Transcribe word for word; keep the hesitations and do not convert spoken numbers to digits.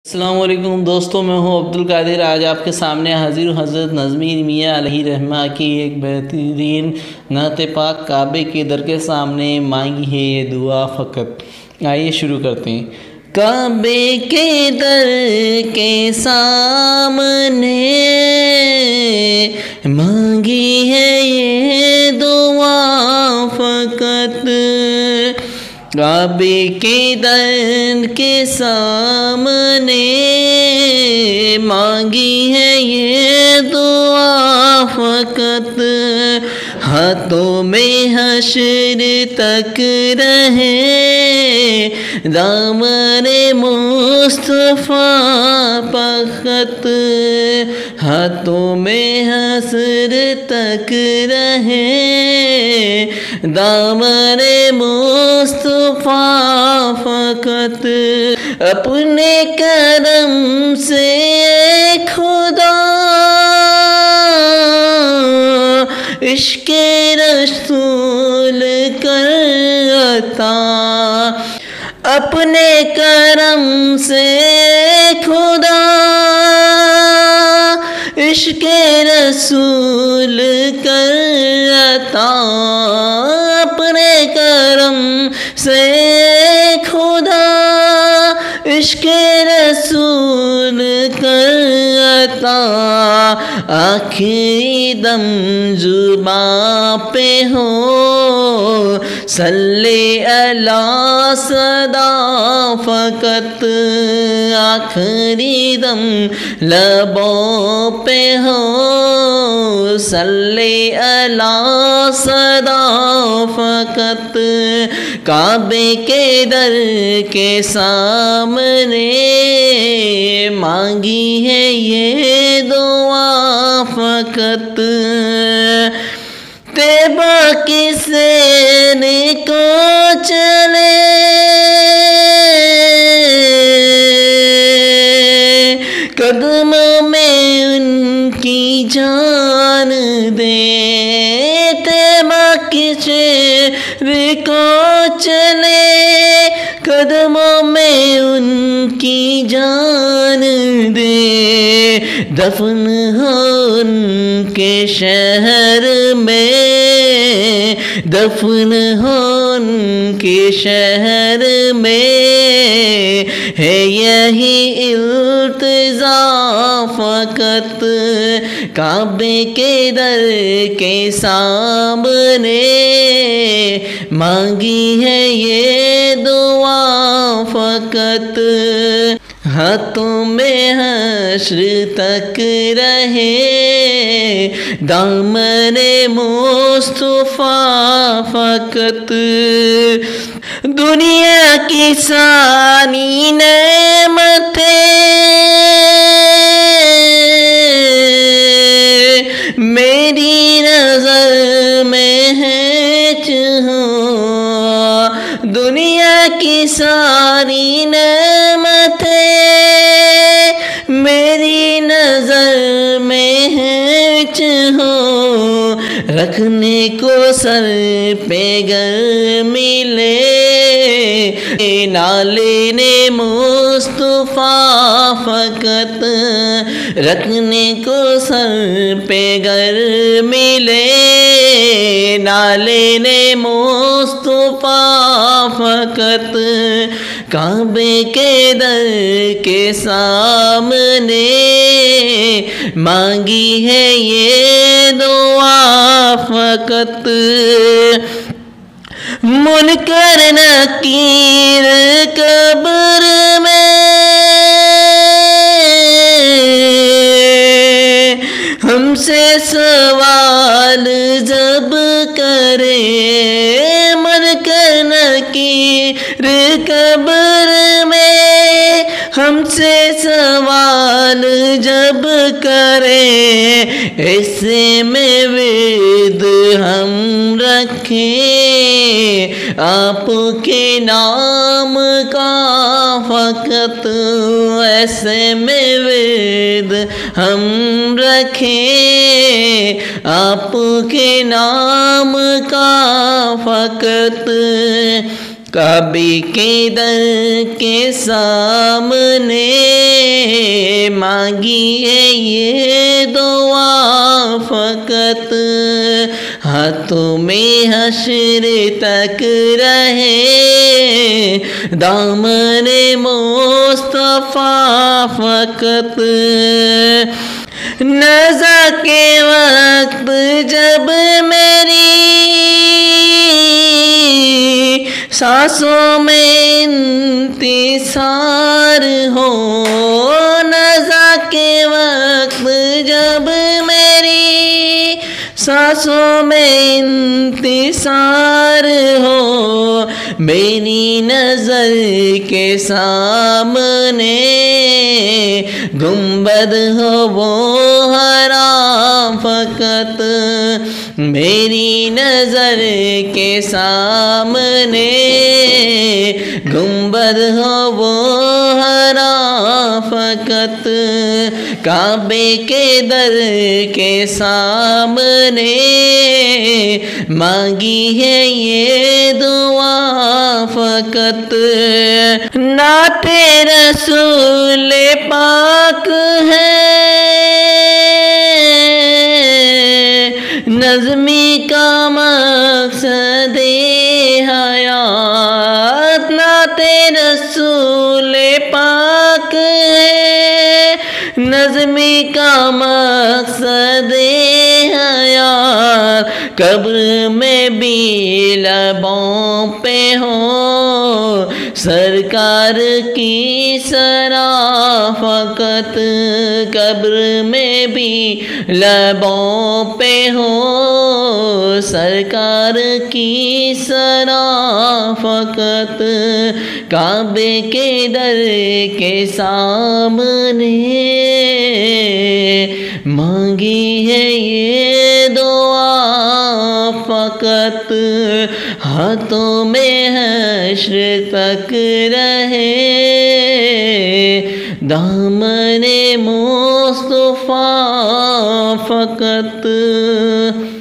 السلام علیکم دوستوں، میں ہوں عبدالقادر۔ آج آپ کے سامنے حاضر ہوں حضرت نظمی میاں علیہ رحمہ کی ایک بہترین نعت پاک کعبے کے در کے سامنے مانگی ہے یہ دعا فقط۔ آئیے شروع کرتے ہیں۔ کعبے کے در کے سامنے مانگی ہے یہ دعا فقط، کعبے کے در کے سامنے مانگی ہے یہ دعا فقط، ہاتھوں میں حشر تک رہے دامن مصطفیٰ فقط، ہاتھوں میں حشر تک رہے دامن مصطفیٰ فقط، اپنے کرم سے خدا عشق رسول کر عطا، اپنے کرم سے خدا عشق رسول کر عطا، اپنے کرم سے خدا عشق رسول کر عطا، آخری دم زباں پہ ہو صلی علی صدا فقط، آخری دم لبوں پہ ہو صلی علی صدا فقط، کعبے کے در کے سامنے مانگی ہے یہ دعا فقط، طیبہ کی سیر کو چلے قدموں میں ان کی جان دے، طیبہ کی سیر کو چلے قدموں میں ان کی جان دے، دفن ہو ان کے شہر میں، دفن ہو ان کے شہر میں، ہے یہی التجا فقط، کعبے کے در کے سامنے مانگی ہے یہ دعا فقط، ہاتھوں میں حشر تک رہے دامن مصطفیٰ فقط، دنیا کی ساری نعمتیں میری نظر میں ہے چہاں، دنیا کی ساری نعمتیں میری نظر میں ہے چہاں، رکھنے کو سر پہ گر ملے نہ لینے مصطفیٰ فقط، رکھنے کو سر پہ گر ملے نہ لینے مصطفیٰ فقط، کعبے کے در کے سامنے مانگی ہے یہ دعا فقط، منکر نکیر قبر میں ہم سے سوال جب کرے، منکر نکیر قبر میں ہم سے سوال جب کرے، ایسے میں ورد ہم رکھیں آپ کے نام کا فقط، ایسے میں ورد ہم رکھیں آپ کے نام کا فقط، کعبے کے در کے سامنے مانگی ہے یہ دعا فقط، ہاتھوں میں حشر تک رہے دامن مصطفیٰ فقط۔ نزا کے وقت جب میری سانسوں میں انتصار ہو، نزا کے وقت جب میری سانسوں میں انتصار ہو، میری نظر کے سامنے گنبد ہو وہ حرام فقط، میری نظر کے سامنے گنبد ہو وہ حرام فقط، کعبے کے در کے سامنے مانگی ہے یہ دعا فقط۔ نعت رسول پاک ہے نظمی کا مقصد حیات، نعت رسول پاک ہے نظمی کا مقصد حیات، قبر میں بھی لبوں پہ ہو سرکار کی ثنا فقط، قبر میں بھی لبوں پہ ہو سرکار کی ثنا فقط، کعبے کے در کے سامنے مانگی ہے یہ دعا فقط، ہاتھوں میں حشر تک رہے دامن مصطفیٰ فقط۔